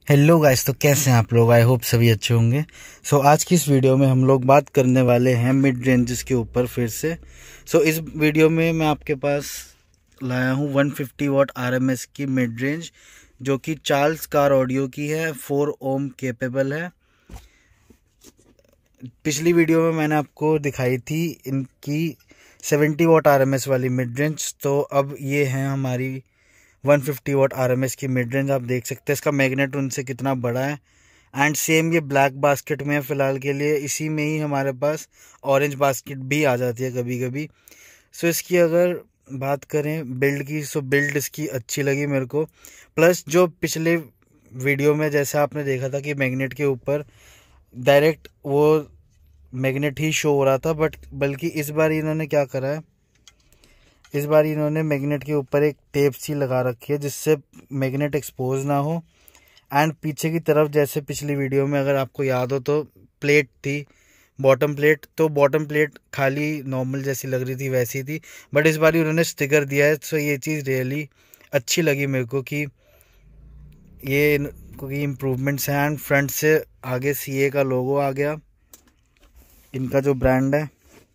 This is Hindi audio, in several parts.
हेलो गाइस, तो कैसे हैं आप लोग। आई होप सभी अच्छे होंगे। आज की इस वीडियो में हम लोग बात करने वाले हैं मिड रेंजेस के ऊपर फिर से। इस वीडियो में मैं आपके पास लाया हूं 150 वाट RMS की मिड रेंज, जो कि चार्ल्स कार ऑडियो की है, 4 ओम केपेबल है। पिछली वीडियो में मैंने आपको दिखाई थी इनकी 70 वाट RMS वाली मिड रेंज, तो अब ये है हमारी 150 वाट RMS की मिड रेंज। आप देख सकते हैं इसका मैग्नेट उनसे कितना बड़ा है। एंड सेम ये ब्लैक बास्केट में है फ़िलहाल के लिए। इसी में ही हमारे पास ऑरेंज बास्केट भी आ जाती है कभी कभी। इसकी अगर बात करें बिल्ड की, बिल्ड इसकी अच्छी लगी मेरे को। प्लस जो पिछले वीडियो में जैसा आपने देखा था कि मैग्नेट के ऊपर डायरेक्ट वो मैग्नेट ही शो हो रहा था, बल्कि इस बार इन्होंने क्या करा है, इस बार इन्होंने मैग्नेट के ऊपर एक टेप सी लगा रखी है जिससे मैग्नेट एक्सपोज ना हो। एंड पीछे की तरफ जैसे पिछली वीडियो में अगर आपको याद हो तो प्लेट थी, बॉटम प्लेट, तो बॉटम प्लेट खाली नॉर्मल जैसी लग रही थी वैसी थी, बट इस बार उन्होंने स्टिकर दिया है। ये चीज़ रियली अच्छी लगी मेरे को कि ये कोई इम्प्रूवमेंट्स हैं। एंड फ्रंट से आगे CA का लोगो आ गया, इनका जो ब्रांड है।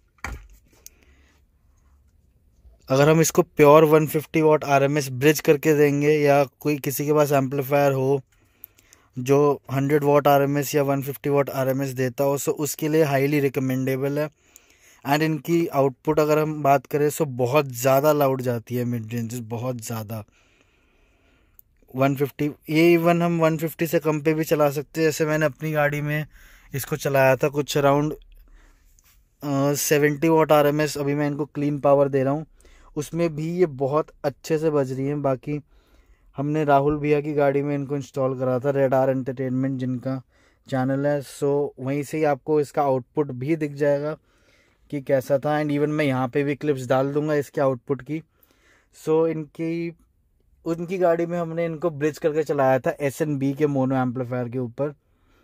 अगर हम इसको प्योर 150 वाट RMS ब्रिज करके देंगे, या कोई किसी के पास एम्पलीफायर हो जो 100 वाट RMS या 150 वाट RMS देता हो, उसके लिए हाईली रिकमेंडेबल है। एंड इनकी आउटपुट अगर हम बात करें बहुत ज़्यादा लाउड जाती है मिड रेंजेस, बहुत ज़्यादा। 150 ये इवन हम 150 से कम पे भी चला सकते हैं। जैसे मैंने अपनी गाड़ी में इसको चलाया था कुछ अराउंड 70 वाट RMS। अभी मैं इनको क्लीन पावर दे रहा हूँ, उसमें भी ये बहुत अच्छे से बज रही हैं। बाकी हमने राहुल भैया की गाड़ी में इनको इंस्टॉल करा था, रेडार एंटरटेनमेंट जिनका चैनल है। वहीं से ही आपको इसका आउटपुट भी दिख जाएगा कि कैसा था। एंड इवन मैं यहाँ पे भी क्लिप्स डाल दूंगा इसके आउटपुट की। उनकी गाड़ी में हमने इनको ब्रिज करके चलाया था SNB के मोनो एम्पलीफायर के ऊपर।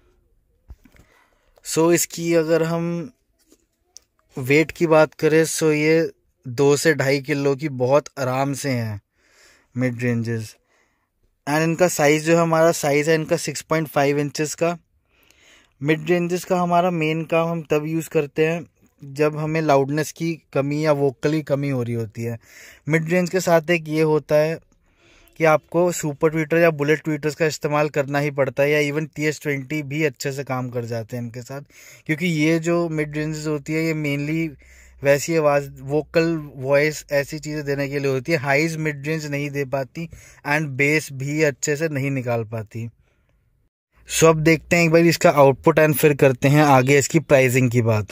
इसकी अगर हम वेट की बात करें ये 2 से 2.5 किलो की बहुत आराम से हैं मिड रेंजेस। एंड इनका साइज़ जो है, हमारा साइज़ है इनका 6.5 इंचेस का। मिड रेंजेस का हमारा मेन काम हम तब यूज़ करते हैं जब हमें लाउडनेस की कमी या वोकल की कमी हो रही होती है। मिड रेंज के साथ एक ये होता है कि आपको सुपर ट्वीटर या बुलेट ट्वीटर्स का इस्तेमाल करना ही पड़ता है, या इवन TS20 भी अच्छे से काम कर जाते हैं इनके साथ, क्योंकि ये जो मिड रेंजेस होती है ये मेनली वैसी आवाज़, वोकल वॉइस, ऐसी चीज़ें देने के लिए होती है। हाइज मिड रेंज नहीं दे पाती एंड बेस भी अच्छे से नहीं निकाल पाती। अब देखते हैं एक बार इसका आउटपुट एंड फिर करते हैं आगे इसकी प्राइसिंग की बात।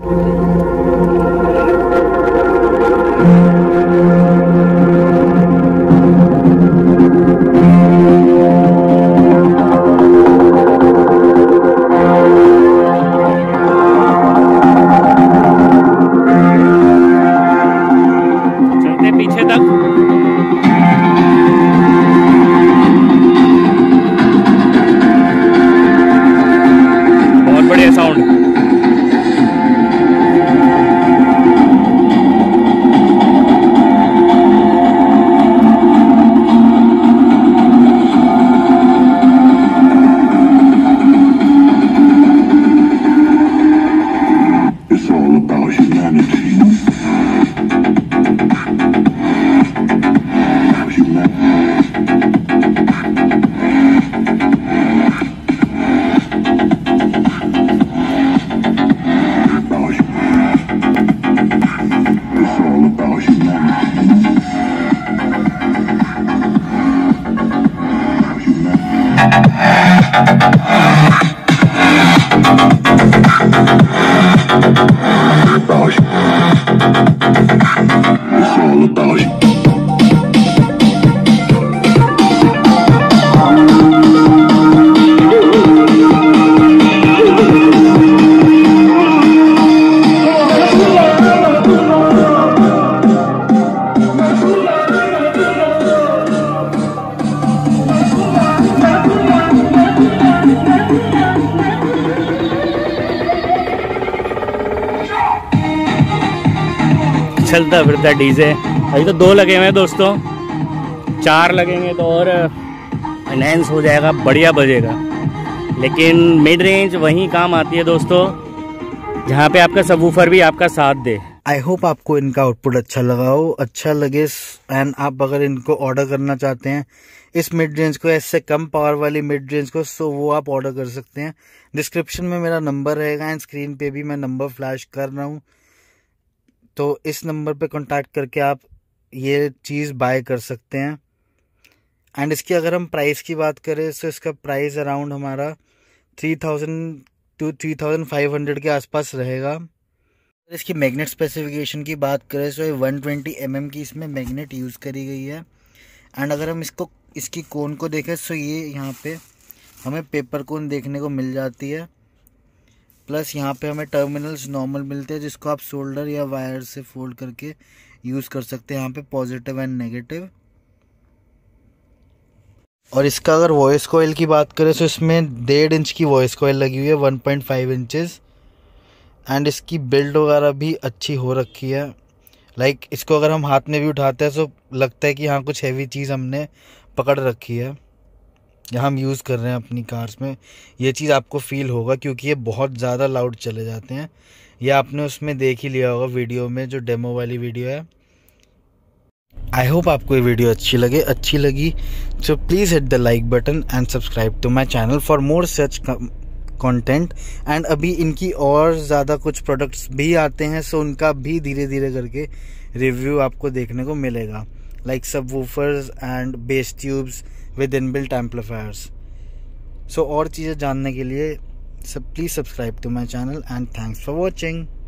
पीछे तक बहुत बढ़िया साउंड। चलता फिरता डीजे। अभी तो 2 लगे हुए हैं दोस्तों, 4 लगेंगे तो और इनहेंस हो जाएगा, बढ़िया बजेगा। लेकिन मिड रेंज वहीं काम आती है दोस्तों जहाँ पे आपका सबवूफर भी आपका साथ दे। आई होप आपको इनका आउटपुट अच्छा लगा हो। अच्छा लगे एंड आप अगर इनको ऑर्डर करना चाहते हैं इस मिड रेंज को, इससे कम पावर वाली मिड रेंज को, सो वो आप ऑर्डर कर सकते हैं। डिस्क्रिप्शन में मेरा नंबर रहेगा एंड स्क्रीन पे भी मैं नंबर फ्लैश कर रहा हूँ, तो इस नंबर पे कांटेक्ट करके आप ये चीज़ बाय कर सकते हैं। एंड इसकी अगर हम प्राइस की बात करें तो इसका प्राइस अराउंड हमारा 3000 to 3500 के आसपास रहेगा। इसकी मैग्नेट स्पेसिफिकेशन की बात करें तो 120 mm की इसमें मैग्नेट यूज़ करी गई है। एंड अगर हम इसकी कोन को देखें तो ये यहाँ पे हमें पेपर कोन देखने को मिल जाती है। प्लस यहाँ पे हमें टर्मिनल्स नॉर्मल मिलते हैं जिसको आप शोल्डर या वायर से फोल्ड करके यूज़ कर सकते हैं, यहाँ पे पॉजिटिव एंड नेगेटिव। और इसका अगर वॉइस कॉइल की बात करें तो इसमें 1.5 इंच की वॉइस कॉइल लगी हुई है, 1.5 इंचेस। एंड इसकी बिल्ड वगैरह भी अच्छी हो रखी है। लाइक इसको अगर हम हाथ में भी उठाते हैं तो लगता है कि हाँ कुछ हैवी चीज़ हमने पकड़ रखी है या हम यूज़ कर रहे हैं अपनी कार्स में। ये चीज़ आपको फील होगा क्योंकि ये बहुत ज़्यादा लाउड चले जाते हैं। ये आपने उसमें देख ही लिया होगा वीडियो में, जो डेमो वाली वीडियो है। आई होप आपको ये वीडियो अच्छी लगी so please hit the like button and subscribe to my channel for more such content. And अभी इनकी और ज़्यादा कुछ प्रोडक्ट्स भी आते हैं, सो उनका भी धीरे धीरे करके रिव्यू आपको देखने को मिलेगा, like subwoofers and bass tubes with inbuilt amplifiers. So और चीज़ें जानने के लिए please subscribe to my channel and thanks for watching.